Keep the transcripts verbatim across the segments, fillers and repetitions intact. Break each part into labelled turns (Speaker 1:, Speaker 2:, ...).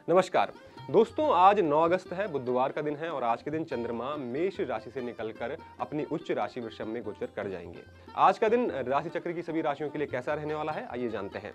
Speaker 1: नमस्कार दोस्तों, आज नौ अगस्त है, बुधवार का दिन है और आज के दिन चंद्रमा मेष राशि से निकलकर अपनी उच्च राशि वृषभ में गोचर कर जाएंगे। आज का दिन राशि चक्र की सभी राशियों के लिए कैसा रहने वाला है, आइए जानते हैं।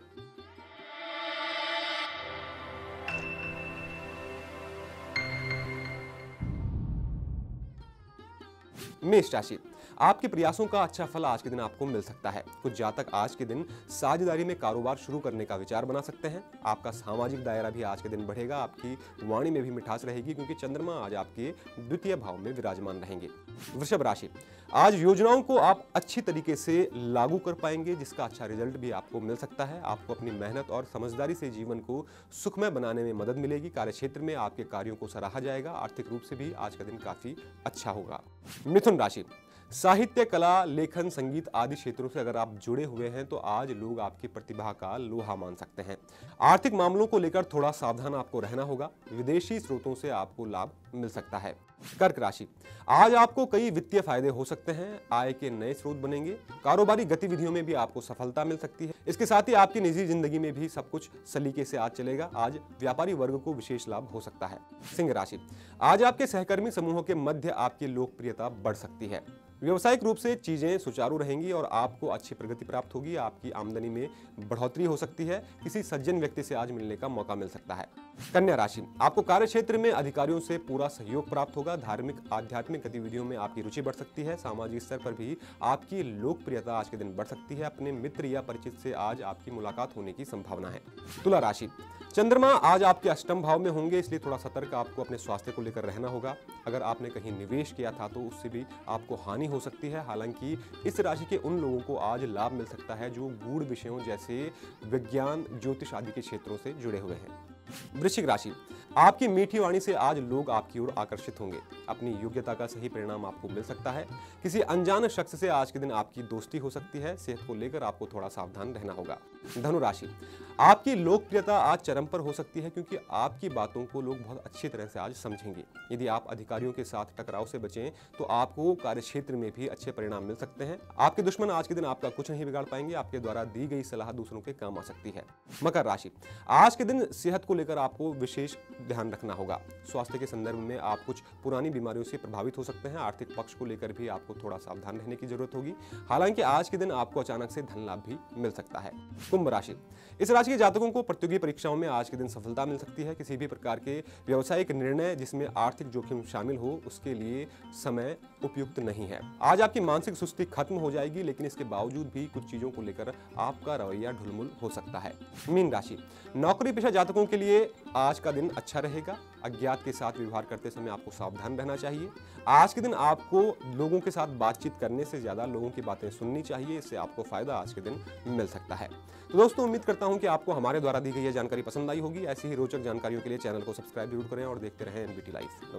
Speaker 1: मेष राशि, आपके प्रयासों का अच्छा फल आज के दिन आपको मिल सकता है। कुछ जातक आज के दिन साझेदारी में कारोबार शुरू करने का विचार बना सकते हैं। आपका सामाजिक दायरा भी आज के दिन बढ़ेगा। आपकी वाणी में भी मिठास रहेगी क्योंकि चंद्रमा आज आपके द्वितीय भाव में विराजमान रहेंगे। वृषभ राशि, आज योजनाओं को आप अच्छी तरीके से लागू कर पाएंगे, जिसका अच्छा रिजल्ट भी आपको मिल सकता है। आपको अपनी मेहनत और समझदारी से जीवन को सुखमय बनाने में मदद मिलेगी। कार्यक्षेत्र में आपके कार्यों को सराहा जाएगा। आर्थिक रूप से भी आज का दिन काफी अच्छा होगा। मिथुन राशि, साहित्य, कला, लेखन, संगीत आदि क्षेत्रों से अगर आप जुड़े हुए हैं तो आज लोग आपकी प्रतिभा का लोहा मान सकते हैं। आर्थिक मामलों को लेकर थोड़ा सावधान आपको रहना होगा। विदेशी स्रोतों से आपको लाभ मिल सकता है। कर्क राशि, आज आपको कई वित्तीय फायदे हो सकते हैं। आय के नए स्रोत बनेंगे। कारोबारी गतिविधियों में भी आपको सफलता मिल सकती है। इसके साथ ही आपकी निजी जिंदगी में भी सब कुछ सलीके से आज चलेगा। आज व्यापारी वर्ग को विशेष लाभ हो सकता है। सिंह राशि, आज आपके सहकर्मी समूहों के मध्य आपकी लोकप्रियता बढ़ सकती है। व्यवसायिक रूप से चीजें सुचारू रहेंगी और आपको अच्छी प्रगति प्राप्त होगी। आपकी आमदनी में बढ़ोतरी हो सकती है। किसी सज्जन व्यक्ति से आज मिलने का मौका मिल सकता है। कन्या राशि, आपको कार्य क्षेत्र में अधिकारियों से पूरा सहयोग प्राप्त होगा। धार्मिक आध्यात्मिक गतिविधियों में आपकी रुचि बढ़ सकती है। सामाजिक स्तर पर भी आपकी लोकप्रियता आज के दिन बढ़ सकती है। अपने मित्र या परिचित से आज आपकी मुलाकात होने की संभावना है। तुला राशि, चंद्रमा आज आपके अष्टम भाव में होंगे, इसलिए थोड़ा सतर्क आपको अपने स्वास्थ्य को लेकर रहना होगा। अगर आपने कहीं निवेश किया था तो उससे भी आपको हानि हो सकती है। हालांकि इस राशि के उन लोगों को आज लाभ मिल सकता है जो गूढ़ विषयों जैसे विज्ञान, ज्योतिष आदि के क्षेत्रों से जुड़े हुए हैं। वृश्चिक राशि, आपकी मीठी वाणी से आज लोग आपकी ओर आकर्षित होंगे। अपनी योग्यता का सही परिणाम आपको मिल सकता है। किसी अनजान शख्स से आज के दिन आपकी दोस्ती हो सकती है। सेहत को लेकर आपको थोड़ा सावधान रहना होगा। धनु राशि, आपकी लोकप्रियता आज चरम पर हो सकती है क्योंकि आपकी बातों को लोग बहुत अच्छी तरह से आज समझेंगे। यदि आप अधिकारियों के साथ टकराव से बचें तो आपको कार्यक्षेत्र में भी अच्छे परिणाम मिल सकते हैं। आपके दुश्मन आज के दिन आपका कुछ नहीं बिगाड़ पाएंगे। आपके द्वारा दी गई सलाह दूसरों के काम आ सकती है। मकर राशि, आज के दिन सेहत को लेकर आपको विशेष ध्यान रखना होगा। स्वास्थ्य के संदर्भ में आप कुछ पुरानी बीमारियों से प्रभावित हो सकते हैं। आर्थिक पक्ष को लेकर भी आपको थोड़ा सावधान रहने की जरूरत होगी। हालांकि आज के दिन आपको अचानक से धन लाभ भी मिल सकता है। कुंभ राशि, इस राशि के जातकों को प्रतियोगी परीक्षाओं में आज के दिन सफलता मिल सकती है। किसी भी प्रकार के व्यावसायिक निर्णय जिसमें आर्थिक जोखिम शामिल हो उसके लिए समय उपयुक्त नहीं है। आज आपकी मानसिक सुस्ती खत्म हो जाएगी, लेकिन इसके बावजूद भी कुछ चीजों को लेकर आपका रवैया ढुलमुल हो सकता है। मीन राशि, नौकरी पेशा जातकों के लिए आज का दिन अच्छा रहेगा। अज्ञात के साथ व्यवहार करते समय आपको सावधान रहना चाहिए। आज के दिन आपको लोगों के साथ बातचीत करने से ज्यादा लोगों की बातें सुननी चाहिए। इससे आपको फायदा आज के दिन मिल सकता है। तो दोस्तों, उम्मीद करता हूं कि आपको हमारे द्वारा दी गई यह जानकारी पसंद आई होगी। ऐसी ही रोचक जानकारियों के लिए चैनल को सब्सक्राइब जरूर करें और देखते रहें एनबीटी लाइव।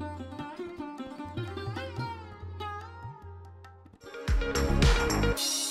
Speaker 1: नमस्कार।